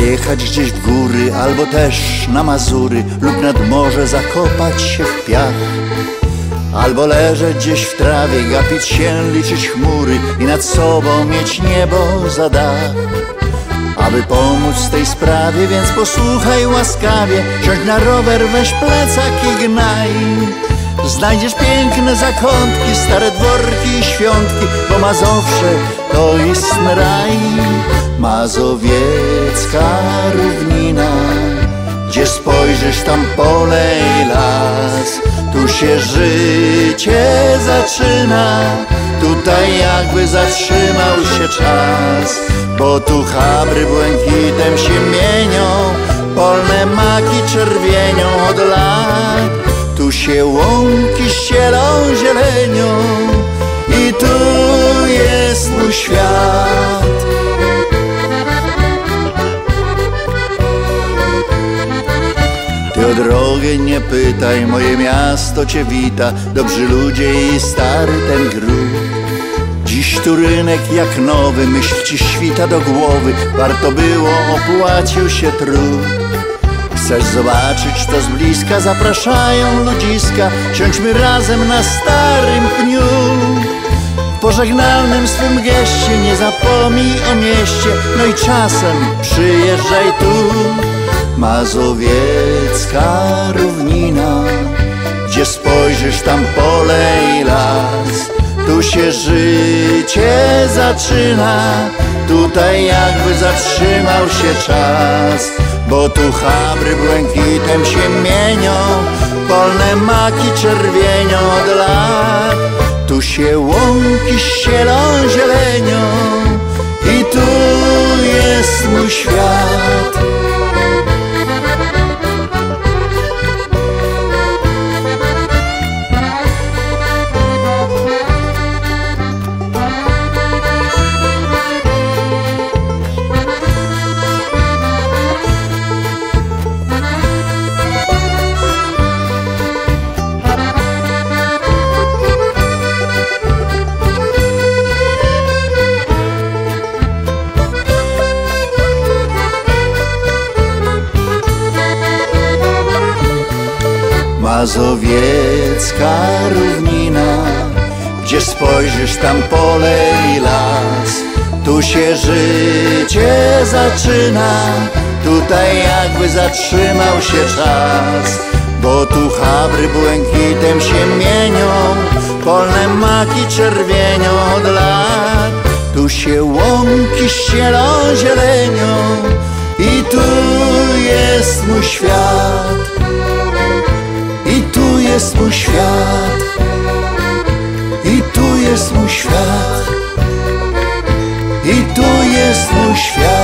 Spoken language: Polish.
pojechać gdzieś w góry, albo też na Mazury lub nad morze zakopać się w piach. Albo leżeć gdzieś w trawie, gapić się, liczyć chmury i nad sobą mieć niebo za dach. Aby pomóc w tej sprawie, więc posłuchaj łaskawie, siądź na rower, weź plecak i gnaj. Znajdziesz piękne zakątki, stare dworki i świątki, bo Mazowsze to istny raj. Mazowiecka równina, gdzie spojrzysz, tam pole i las. Tu się życie zaczyna, tutaj jakby zatrzymał się czas. Bo tu chabry błękitem się mienią, polne maki czerwienią od lat. Tu się łąki ścielą zielenią i tu jest mój świat. Ty o drogę nie pytaj, moje miasto cię wita, dobrzy ludzie i stary ten gród. Dziś tu rynek jak nowy, myśl ci świta do głowy, warto było, opłacił się trud. Chcesz zobaczyć to z bliska, zapraszają ludziska, siądźmy razem na starym pniu. W pożegnalnym swym geście nie zapomnij o mieście, no i czasem przyjeżdżaj tu. Mazowiecka równina, gdzie spojrzysz, tam pole i las. Tu się życie zaczyna, tutaj jakby zatrzymał się czas. Bo tu chabry błękitem się mienią, polne maki czerwienią od lat. Tu się łąki ścielą zielenią i tu jest mój świat. Mazowiecka równina, gdzie spojrzysz, tam pole i las. Tu się życie zaczyna, tutaj jakby zatrzymał się czas. Bo tu chabry błękitem się mienią, polne maki czerwienią od lat. Tu się łąki ścielą zielenią i tu jest mój świat. I tu jest mój świat, i tu jest mój świat, i tu jest mój świat.